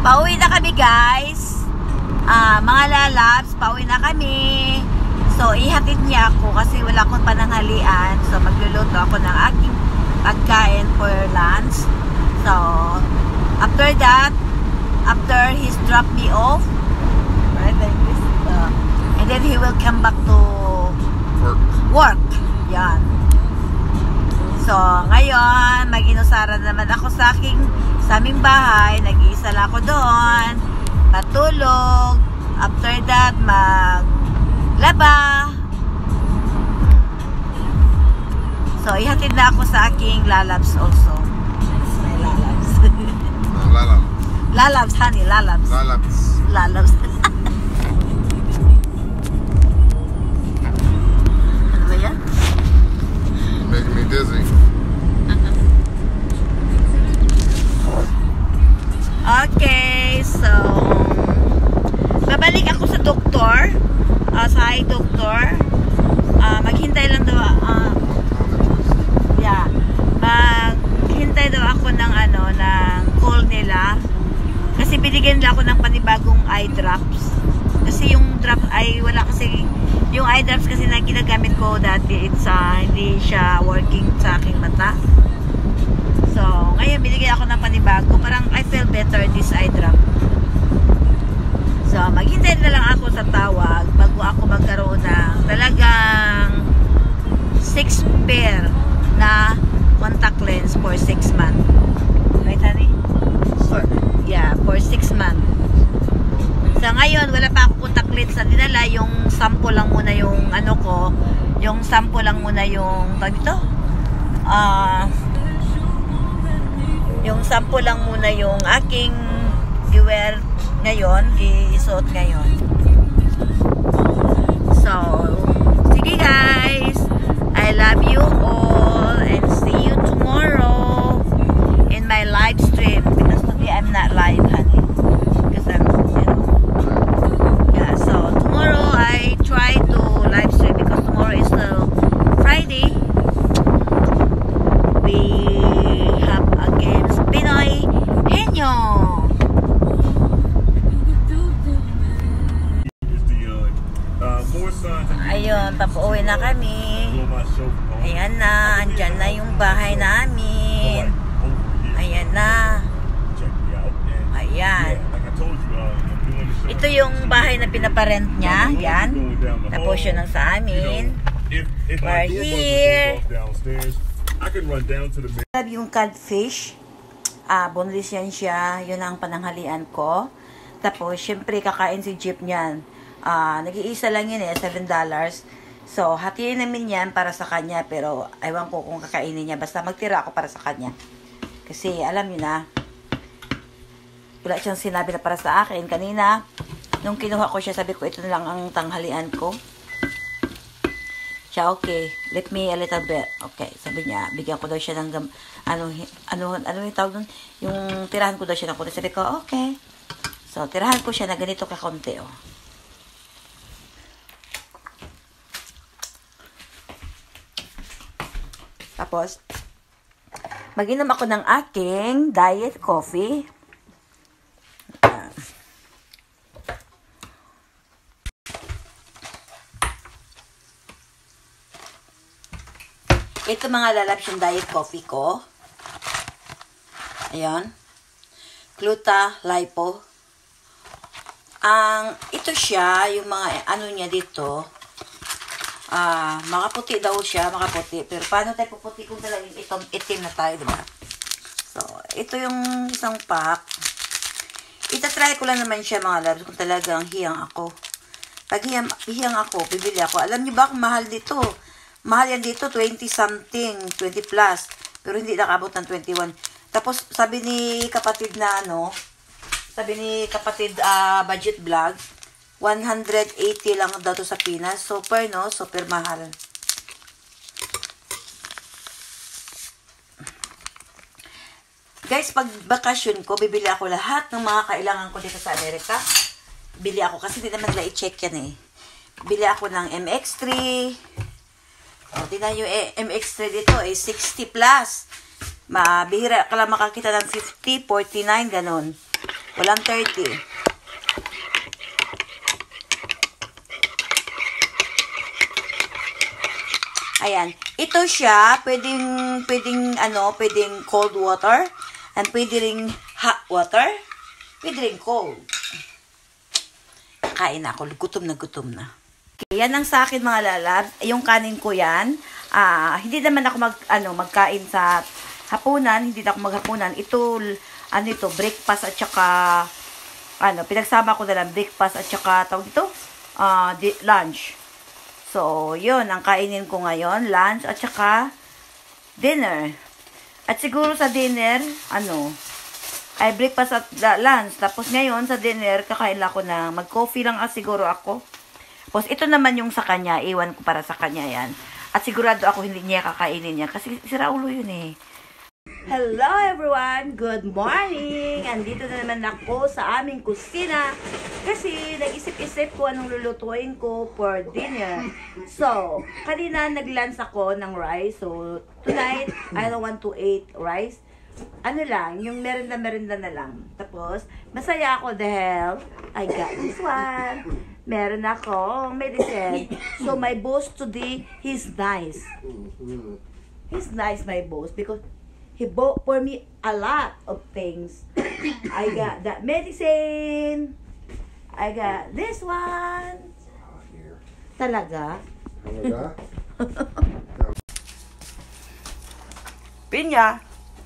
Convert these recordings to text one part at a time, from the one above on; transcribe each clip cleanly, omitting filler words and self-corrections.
Pauwi na kami, guys. Mga lalabs, pauwi na kami. So, ihatid niya ako kasi wala akong pananghalian. So, magluluto ako ng aking pagkain for lunch. So, after that, after he's dropped me off, right, like this, and then he will come back to work. Yan. So, ngayon, mag-inusara naman ako sa aming bahay. Nag-iisa lang ako doon. Patulog. After that, maglaba. So, ihatid na ako sa aking lalabs also. My lalabs. Lalabs. Lalabs, honey. Lalabs. Lalabs. Lalabs. Ano ba yan? Making me dizzy. Okay, so babalik ako sa doktor, sa eye doctor. Maghintay lang daw, yeah, maghintay daw ako ng ng call nila kasi binigyan nila ako ng panibagong eye drops kasi yung drops ay wala, kasi yung eye drops kasi na ginagamit ko dati, it's hindi siya working sa aking mata. So, ngayon binigyan ako ng panibago. Parang I feel better this eye drop. So, maghintay na lang ako sa tawag bago ako magkaroon ng talagang 6 pair na contact lens for 6 months. Right, honey? For 6 months. So, ngayon, wala pa ako contact lens na dinala. Yung sample lang muna yung ko. Yung sample lang muna yung dito. Yung sample lang muna yung aking i-wear ngayon, i-suot ngayon. So, sige guys, I love you all and see you tomorrow in my live stream, because today I'm not live, honey, because I'm, yeah, so tomorrow I try to live stream because tomorrow is Friday. We have against Pinoy Henyo. Ayun, papauwi na kami. Ayan na, andyan na yung bahay namin. Ayan na. Ayan. Ito yung bahay na pinaparent niya. Yan. Tapos yun ang sa amin. We're here. Yung codfish. Boneless yan siya. Yun ang pananghalian ko. Tapos, syempre, kakain si Jeep niyan. Nag-iisa lang yun $7. So, hatiin namin yan para sa kanya. Pero, aywan ko kung kakainin niya. Basta magtira ako para sa kanya. Kasi, alam niyo na, wala siyang sinabi na para sa akin. Kanina, nung kinuha ko siya, sabi ko, ito na lang ang tanghalian ko. Siya, okay, let me a little bit. Okay, sabi niya, bigyan ko daw siya ng ano yung tawag nun? Yung tirahan ko daw siya ng konti. Sabi ko, okay. So, tirahan ko siya na ganito kakonti, oh. Tapos, mag-inom ako ng aking diet coffee. Ito mga lalabs yung diet coffee ko. Ayan. Gluta, lipo. Ito siya, yung mga ano niya dito. Makaputi daw siya, makaputi. Pero paano tayo puputi kung talagang itim na tayo, diba? So, ito yung isang pack. Itatry ko lang naman siya mga lalabs kung talagang hiyang ako. Pag hiyang ako, bibili ako. Alam niyo ba kung mahal dito? Mahal yan dito, 20 something, 20 plus. Pero hindi nakabot ng 21. Tapos, sabi ni kapatid na budget vlog, 180 lang daw to sa Pinas. Super, no? Super mahal. Guys, pag bakasyon ko, bibili ako lahat ng mga kailangan ko dito sa Amerika. Bili ako, kasi hindi naman nila i-check yan eh. Bili ako ng MX3. Tingnan yung MX3 dito, 60 plus. Mabihira ka lang makakita ng 50, 49, ganon. Walang 30. Ayan. Ito siya, pwedeng cold water, and pwede ring hot water, pwede ring cold. Kain na ako, gutom na. Okay, yan ang sa akin mga lalab. Yung kanin ko yan. Hindi naman ako magkain sa hapunan, hindi na ako maghapunan. Ito, breakfast at saka, pinagsama ko na lang breakfast at saka, tawag ito, lunch. So, yun, ang kainin ko ngayon, lunch at saka dinner. At siguro sa dinner, ay breakfast at lunch. Tapos ngayon, sa dinner, kakain ako na, mag-coffee lang siguro ako. Tapos ito naman yung sa kanya, iwan ko para sa kanya yan. At sigurado ako hindi niya kakainin niya kasi sira ulo yun eh. Hello everyone! Good morning! Andito na naman ako sa aming kusina kasi nag-isip-isip ko anong lulutuin ko for dinner. So, kanina nag-lunch ako ng rice. So, tonight, I don't want to eat rice. Yung merenda na lang. Tapos, masaya ako dahil I got this one. Meron akong medicine. So, my boss today, he's nice. He's nice, my boss, because he bought for me a lot of things. I got that medicine. I got this one. Talaga? Pinya.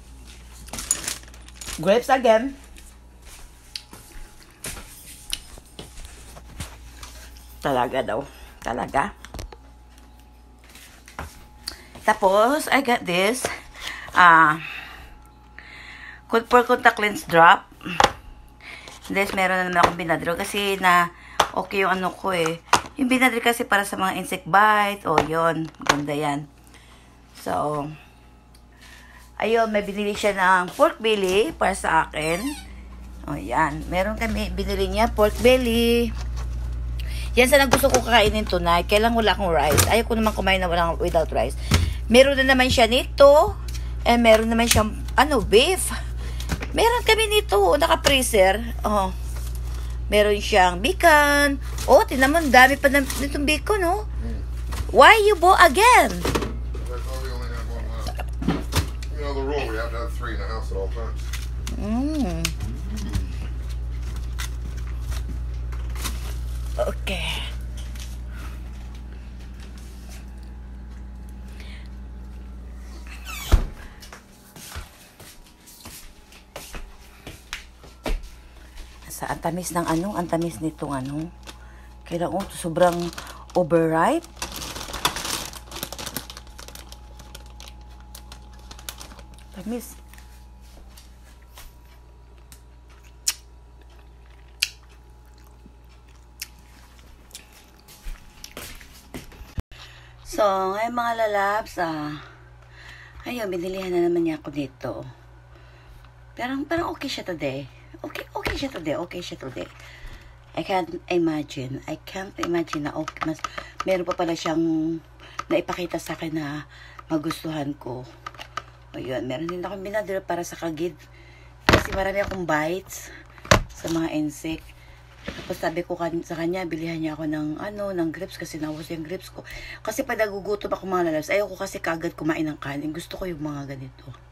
Grapes again. Talaga daw. Talaga. Tapos, I got this. For contact lens drop. This, meron na naman akong binadro kasi na okay yung ko eh. Yung binadro kasi para sa mga insect bite. O, yun. Ganda yan. So, ayun, may binili siya ng pork belly para sa akin. O, yan. Meron kami, binili niya pork belly. Yan sana gusto ko kakainin tonight. Kailang wala akong rice. Ayaw ko naman kumain na without rice. Meron na naman siya nito. Eh, meron naman siyang, beef. Meron kami nito, naka-freezer. Oh. Meron siyang bacon. Oh, tinan mo, dami pa nitong bacon, oh. Why you bought again? I thought we only had one left. You know the rule, we have to have 3 in the house at all times. Okay. Ang tamis ng ang tamis nitong kailangan sobrang overripe. Tamis. So, ngayon mga lalabs, ayun, binilihan na naman niya ako dito. Parang okay siya today. Okay siya today. I can't imagine na meron pa pala siyang naipakita sa akin na magustuhan ko. Ayun, meron din akong binadala para sa kagid. Kasi marami akong bites sa mga insect. Tapos sabi ko sa kanya, bilihan niya ako ng grapes kasi naubos yung grapes ko. Kasi pag nagugutom ako mga lalabs, ayoko kasi kagad kumain ng kanin. Gusto ko yung mga ganito.